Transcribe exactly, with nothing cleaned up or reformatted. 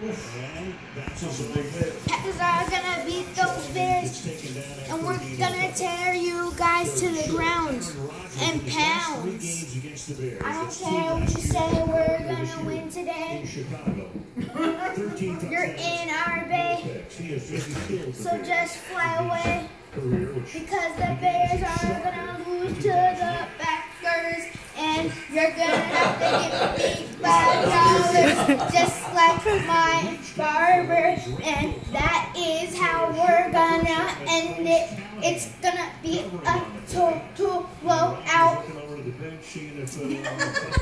Packers are gonna beat those Bears, and we're gonna tear you guys to the ground and pounds. I don't care what you say, we're gonna win today. You're in our bay, so just fly away, because the Bears are gonna lose to the Packers, and you're gonna have to give me five dollars, just like my barber, and that is how we're gonna end it. It's gonna be a total blowout.